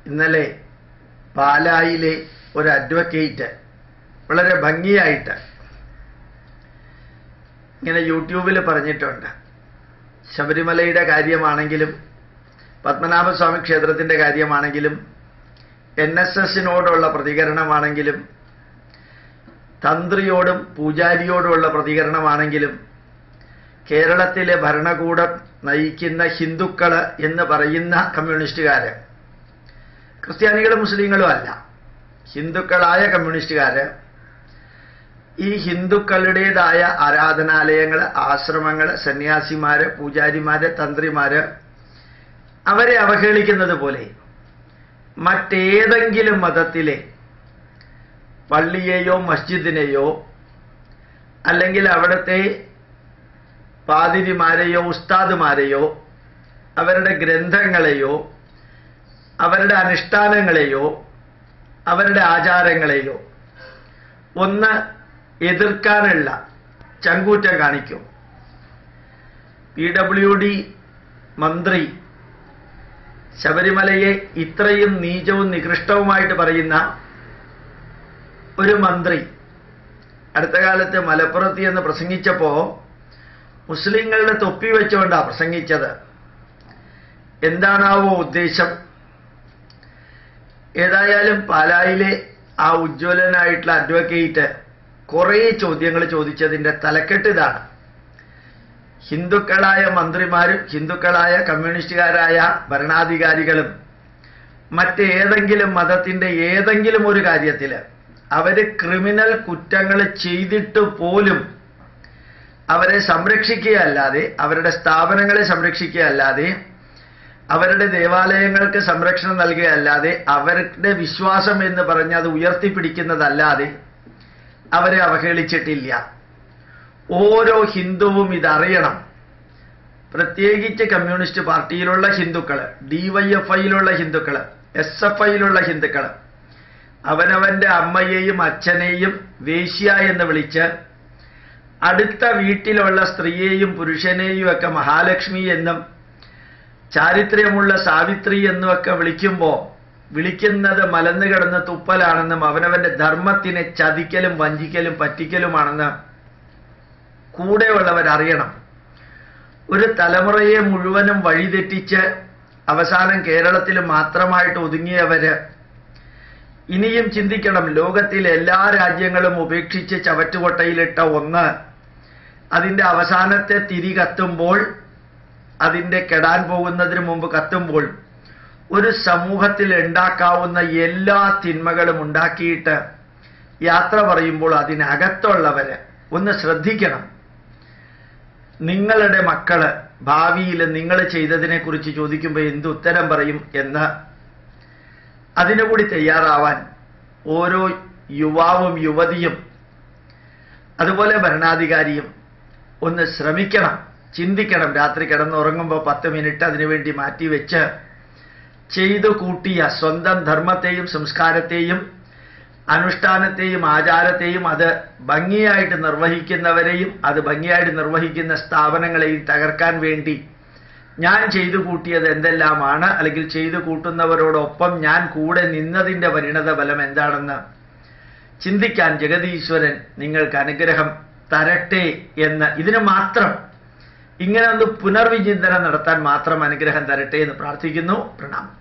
ഇന്നലെ പാലായിലെ ഒരു അഡ്വക്കേറ്റ് വളരെ ഭംഗിയായിട്ട് ഇങ്ങനെ യൂട്യൂബിൽ പറഞ്ഞിട്ടുണ്ട്. ശബരിമലയുടെ കാര്യമാണെങ്കിലും പത്മനാഭസ്വാമി ക്ഷേത്രത്തിൻ്റെ കാര്യമാണെങ്കിലും NSSനോടുള്ള പ്രതികരണമാണെങ്കിലും തന്ത്രിയോടും പൂജാരിയോടുമുള്ള പ്രതികരണമാണെങ്കിലും കേരളത്തിലെ ഭരണകൂടം നയിക്കുന്ന ഹിന്ദുക്കൾ എന്ന് പറയുന്ന കമ്മ്യൂണിസ്റ്റുകാർ, ക്രിസ്ത്യാനികളും മുസ്ലിങ്ങളും അല്ല, ഹിന്ദുക്കളായ കമ്മ്യൂണിസ്റ്റുകാർ ഈ ഹിന്ദുക്കളുടേതായ ആരാധനാലയങ്ങൾ, ആശ്രമങ്ങൾ, സന്യാസിമാർ, പൂജാരിമാർ, തന്ത്രിമാർ അവരെ അവഹേളിക്കുന്നത് പോലെ മറ്റേതെങ്കിലും മതത്തിലെ പള്ളിയെയോ മസ്ജിദിനെയോ അല്ലെങ്കിൽ അവിടുത്തെ പാതിരിമാരെയോ ഉസ്താദുമാരെയോ അവരുടെ ഗ്രന്ഥങ്ങളെയോ അവരുടെ അനുഷ്ഠാനങ്ങളെയോ അവരുടെ ആചാരങ്ങളെയോ ഒന്ന് എതിർക്കാനുള്ള ചങ്കൂറ്റം കാണിക്കും. PWD മന്ത്രി ശബരിമലയെ ഇത്രയും നീചവും നികൃഷ്ടവുമായിട്ട് പറയുന്ന ഒരു മന്ത്രി അടുത്ത കാലത്ത് മലപ്പുറത്ത് എന്ന് പ്രസംഗിച്ചപ്പോൾ മുസ്ലിങ്ങളുടെ തൊപ്പി വെച്ചുകൊണ്ടാണ് പ്രസംഗിച്ചത്. എന്താണാവോ ഉദ്ദേശം? ഏതായാലും പാലായിലെ ആ ഉജ്ജ്വലനായിട്ടുള്ള അഡ്വക്കേറ്റ് കുറേ ചോദ്യങ്ങൾ ചോദിച്ചതിൻ്റെ തലക്കെട്ട് ഇതാണ്: ഹിന്ദുക്കളായ മന്ത്രിമാരും ഹിന്ദുക്കളായ കമ്മ്യൂണിസ്റ്റുകാരായ ഭരണാധികാരികളും മറ്റേതെങ്കിലും മതത്തിൻ്റെ ഏതെങ്കിലും ഒരു കാര്യത്തിൽ അവർ ക്രിമിനൽ കുറ്റങ്ങൾ ചെയ്തിട്ട് പോലും അവരെ സംരക്ഷിക്കുകയല്ലാതെ, അവരുടെ സ്ഥാപനങ്ങളെ സംരക്ഷിക്കുകയല്ലാതെ, അവരുടെ ദേവാലയങ്ങൾക്ക് സംരക്ഷണം നൽകുകയല്ലാതെ, അവരുടെ വിശ്വാസം എന്ന് പറഞ്ഞ് അത് ഉയർത്തിപ്പിടിക്കുന്നതല്ലാതെ അവരെ അവഹേളിച്ചിട്ടില്ല. ഓരോ ഹിന്ദുവും ഇതറിയണം. പ്രത്യേകിച്ച് കമ്മ്യൂണിസ്റ്റ് പാർട്ടിയിലുള്ള ഹിന്ദുക്കൾ, DYFIയിലുള്ള ഹിന്ദുക്കൾ, SFIയിലുള്ള ഹിന്ദുക്കൾ അവനവൻ്റെ അമ്മയെയും അച്ഛനെയും വേശ്യ എന്ന് വിളിച്ച് അടുത്ത വീട്ടിലുള്ള സ്ത്രീയെയും പുരുഷനെയും ഒക്കെ മഹാലക്ഷ്മി എന്നും ചാരിത്ര്യമുള്ള സാവിത്രി എന്നുമൊക്കെ വിളിക്കുന്നത് മലന്നു കിടന്ന് തുപ്പലാണെന്നും അവനവൻ്റെ ധർമ്മത്തിനെ ചതിക്കലും വഞ്ചിക്കലും പറ്റിക്കലുമാണെന്ന് കൂടെയുള്ളവരറിയണം. ഒരു തലമുറയെ മുഴുവനും വഴിതെറ്റിച്ച് അവസാനം കേരളത്തിൽ മാത്രമായിട്ട് ഒതുങ്ങിയവര് ഇനിയും ചിന്തിക്കണം. ലോകത്തിലെ എല്ലാ രാജ്യങ്ങളും ഉപേക്ഷിച്ച് ചവറ്റുകൊട്ടയിലിട്ട ഒന്ന് അതിൻ്റെ അവസാനത്തെ തിരി കത്തുമ്പോൾ, അതിൻ്റെ കെടാൻ പോകുന്നതിന് മുമ്പ് കത്തുമ്പോൾ, ഒരു സമൂഹത്തിൽ ഉണ്ടാക്കാവുന്ന എല്ലാ തിന്മകളും ഉണ്ടാക്കിയിട്ട് യാത്ര പറയുമ്പോൾ അതിനകത്തുള്ളവര് ഒന്ന് ശ്രദ്ധിക്കണം. നിങ്ങളുടെ മക്കള് ഭാവിയിൽ നിങ്ങൾ ചെയ്തതിനെക്കുറിച്ച് ചോദിക്കുമ്പോൾ എന്തുത്തരം പറയും എന്ന് അതിനുകൂടി തയ്യാറാവാൻ ഓരോ യുവാവും യുവതിയും അതുപോലെ ഭരണാധികാരിയും ഒന്ന് ശ്രമിക്കണം, ചിന്തിക്കണം. രാത്രി കിടന്നുറങ്ങുമ്പോൾ 10 മിനിറ്റ് അതിനുവേണ്ടി മാറ്റിവെച്ച് ചെയ്തു കൂട്ടിയ സ്വന്തം ധർമ്മത്തെയും സംസ്കാരത്തെയും അനുഷ്ഠാനത്തെയും ആചാരത്തെയും അത് ഭംഗിയായിട്ട് നിർവഹിക്കുന്നവരെയും അത് ഭംഗിയായിട്ട് നിർവഹിക്കുന്ന സ്ഥാപനങ്ങളെയും തകർക്കാൻ വേണ്ടി ഞാൻ ചെയ്തു കൂട്ടിയത് എന്തെല്ലാമാണ്, അല്ലെങ്കിൽ ചെയ്തു കൂട്ടുന്നവരോടൊപ്പം ഞാൻ കൂടെ നിന്നതിൻ്റെ പരിണത ഫലം എന്താണെന്ന് ചിന്തിക്കാൻ ജഗതീശ്വരൻ നിങ്ങൾക്ക് അനുഗ്രഹം തരട്ടെ എന്ന്, ഇതിന് മാത്രം ഇങ്ങനെ ഒന്ന് പുനർവിചിന്തനം നടത്താൻ മാത്രം അനുഗ്രഹം തരട്ടെ എന്ന് പ്രാർത്ഥിക്കുന്നു. പ്രണാമം.